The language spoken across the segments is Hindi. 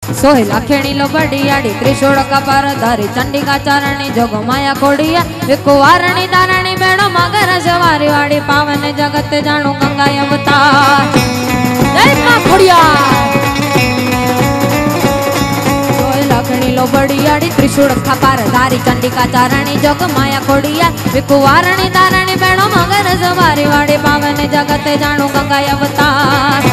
सोहिला खेणी लो बड़ियाड़ी त्रिशूल का पारधारी चंडिका चारणी जोग माया खोड़िया विकुवारणी दारणी बेड़ो मगर सवारी वाड़ी पावन जगत जानू गंगा अवतार जय मां खोड़िया सोहिला खेणी लो बड़ियाड़ी त्रिशूल का पारधारी चंडिका चारणी जोग माया खोड़िया विकुवारणी दारणी बेड़ो मगर सवारी वाड़ी पावन जगत जानू गंगा अवतार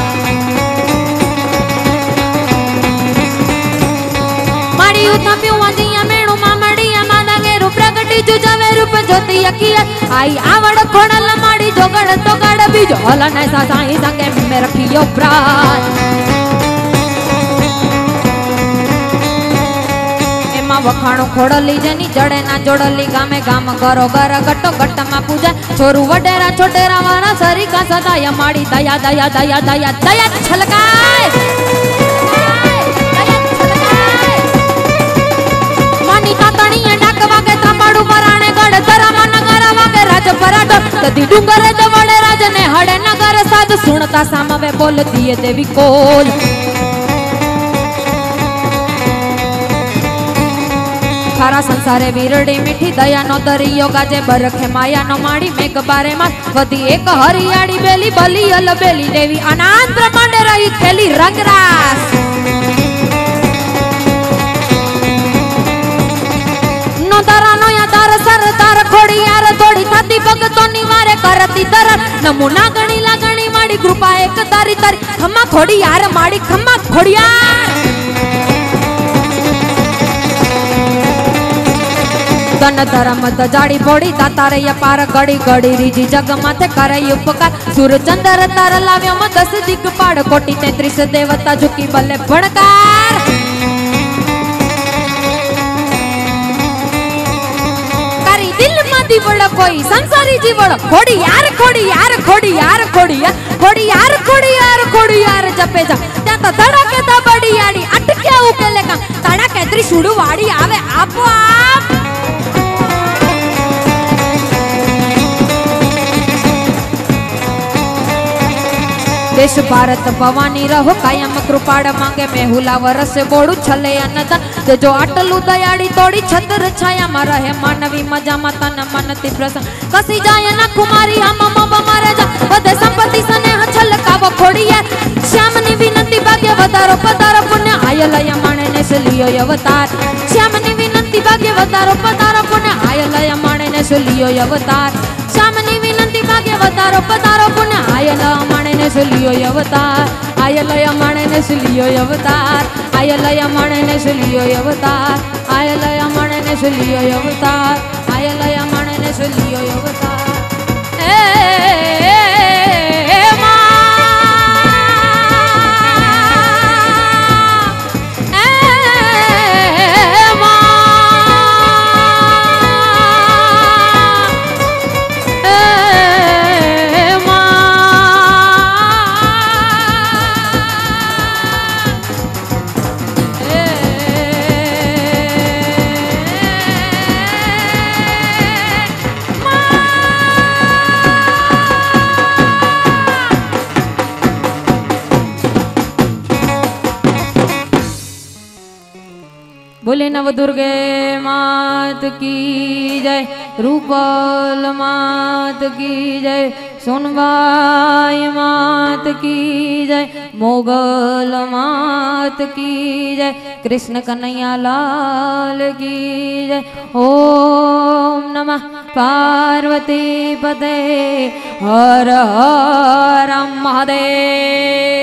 आई आवड़ खोड़ल माड़ी जोगड़ तो गड़ बीजो हलन ऐसा साई संगे में रखियो प्राण एमा वखाणो खोड़ली जेनी जड़े ना जोड़ली गामे गाम करो गर गट्टो गट्ट मा पूजा छोरू वडेरा छोटेरा वारा सरी का सदाय माड़ी दया दया दया दया दया छलकाय मानी तातणी डाकवा के तापाड़ू पराणे गड़ तरामा कदी डूंगरे दवड़े राजने हड़े नगर साध सुनता सामवे बोल दिए देवी कोल खारा संसारे वीरड़ी मीठी दया नो दरियो गाजे बरखे माया नो माड़ी मेघ बारे मास वधी एक हरियाड़ी बेली बली अल बेली देवी अनंत ब्रह्मांड रही खेली रंगरास नो दरानो या दार सर दार खोड़ी यार थोड़ी थदी भगतो निवारे करती दर नमूना गणी लागणी माड़ी कृपा एक तारी तारी खम्मा खोड़ी यार माड़ी खम्मा खोड़ी यार तन धर्म जाड़ी बोड़ी तातारे या पार गड़ी गड़ी रीजी जग माथे करे उपकार सूर चंद्र तार लाव्यो म 10 दिक पाड़ कोटि 33 देवता झुकी बल्ले भड़कार बड़ा कोई संसारी जीवड़ खोड़ी यार खोड़ी यार खोड़ी यार खोड़ी यार खोड़ी यार खोड़ी यार खोड़ी यार जपे जा त्या तो धड़के दा बड़ी याड़ी अटके उकेले का धड़के त्रिशूल वाड़ी आवे आपो आप देश भारत भवानी रहो कायम कृपाड़ मांगे मेहुला वरस बोड़ू छले अनदा ते जो अटलू दयाड़ी तोड़ी छत्र छाया मा रहे मानवी मजा माता न मनती प्रसन्न कसी जाय न कुमारी हम मब मारे जा वदे संपत्ति स्नेह छलकाव खोड़िया श्यामनी विनंती भाग्य वतारो पतारो पुण्य आयलय माणे ने सलियो अवतार श्यामनी विनंती भाग्य वतारो पतारो पुण्य आयलय माणे ने सलियो अवतार श्यामनी विनंती भाग्य वतारो पतारो पुण्य आयलय माणे ने सलियो अवतार आयलय माणे ने सलियो अवतार आयलय माणे ने सलियो अवतार आयलय माणे ने सलियो अवतार आयलय माणे ने सलियो अवतार बोले नव दुर्गे मात की जय रूपल मात की जय सोनबाई मात की जय मोगल मात की जय कृष्ण कन्हैया लाल की जय ओम नमः पार्वती पते हर हर महादेव।